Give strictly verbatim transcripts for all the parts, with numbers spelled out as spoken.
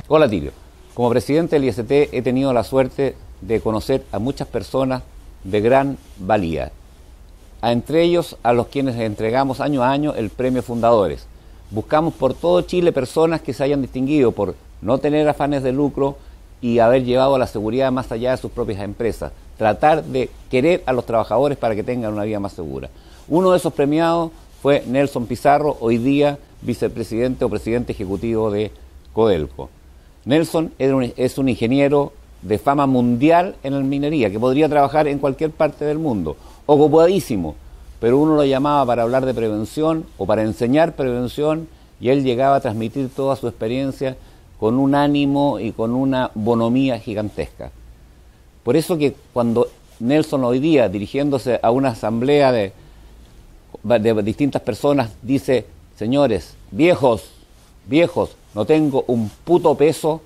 Hola Tilio, como presidente del I S T he tenido la suerte de conocer a muchas personas de gran valía, a entre ellos a los quienes entregamos año a año el premio Fundadores. Buscamos por todo Chile personas que se hayan distinguido por no tener afanes de lucro y haber llevado la seguridad más allá de sus propias empresas, tratar de querer a los trabajadores para que tengan una vida más segura. Uno de esos premiados fue Nelson Pizarro, hoy día vicepresidente o presidente ejecutivo de Codelco. Nelson es un ingeniero de fama mundial en la minería, que podría trabajar en cualquier parte del mundo, ocupadísimo, pero uno lo llamaba para hablar de prevención o para enseñar prevención y él llegaba a transmitir toda su experiencia con un ánimo y con una bonomía gigantesca. Por eso que cuando Nelson hoy día, dirigiéndose a una asamblea de, de distintas personas, dice: señores, viejos, viejos, no tengo un puto peso,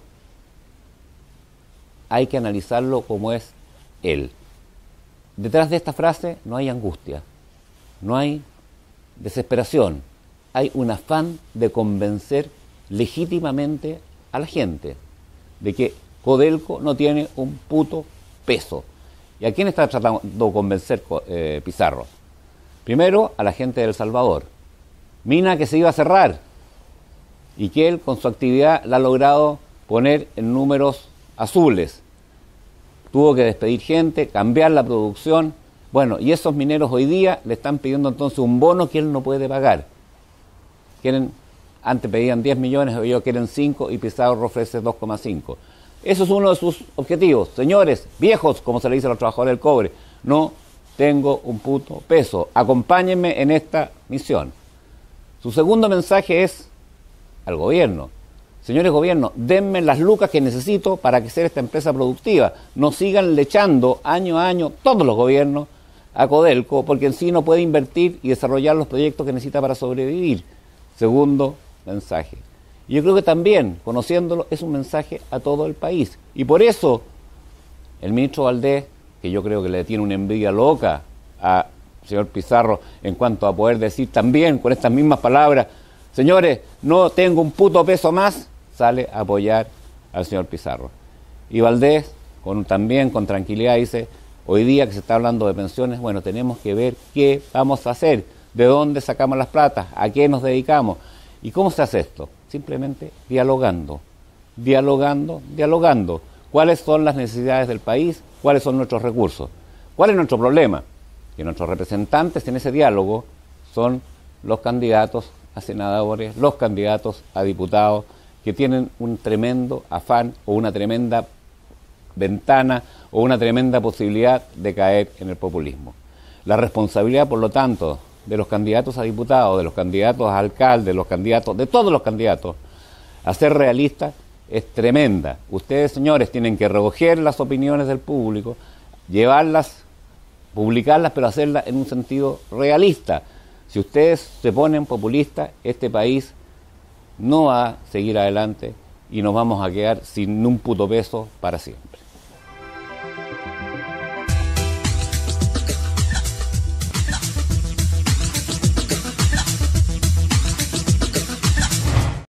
hay que analizarlo como es él. Detrás de esta frase no hay angustia, no hay desesperación, hay un afán de convencer legítimamente a la gente de que Codelco no tiene un puto peso. ¿Y a quién está tratando de convencer eh, Pizarro? Primero, a la gente de El Salvador. Mina que se iba a cerrar y que él con su actividad la ha logrado poner en números azules. Tuvo que despedir gente, cambiar la producción. Bueno, y esos mineros hoy día le están pidiendo entonces un bono que él no puede pagar. Quieren, antes pedían diez millones, hoy ellos quieren cinco y Pizarro ofrece dos coma cinco. Eso es uno de sus objetivos. Señores, viejos, como se le dice a los trabajadores del cobre, no tengo un puto peso. Acompáñenme en esta misión. Su segundo mensaje es al gobierno. Señores gobiernos, denme las lucas que necesito para que sea esta empresa productiva. No sigan lechando año a año todos los gobiernos a Codelco, porque en sí no puede invertir y desarrollar los proyectos que necesita para sobrevivir. Segundo mensaje. Y yo creo que también, conociéndolo, es un mensaje a todo el país. Y por eso el ministro Valdés, que yo creo que le tiene una envidia loca a señor Pizarro en cuanto a poder decir también con estas mismas palabras: señores, no tengo un puto peso más, sale a apoyar al señor Pizarro. Y Valdés, con, también con tranquilidad, dice: hoy día que se está hablando de pensiones, bueno, tenemos que ver qué vamos a hacer, de dónde sacamos las platas, a qué nos dedicamos. ¿Y cómo se hace esto? Simplemente dialogando, dialogando, dialogando. ¿Cuáles son las necesidades del país? ¿Cuáles son nuestros recursos? ¿Cuál es nuestro problema? Que nuestros representantes en ese diálogo son los candidatos a senadores, los candidatos a diputados, que tienen un tremendo afán o una tremenda ventana o una tremenda posibilidad de caer en el populismo. La responsabilidad, por lo tanto, de los candidatos a diputados, de los candidatos a alcaldes, de los candidatos, de todos los candidatos, a ser realistas, es tremenda. Ustedes, señores, tienen que recoger las opiniones del público, llevarlas, publicarlas, pero hacerlas en un sentido realista. Si ustedes se ponen populistas, este país no va a seguir adelante y nos vamos a quedar sin un puto peso para siempre.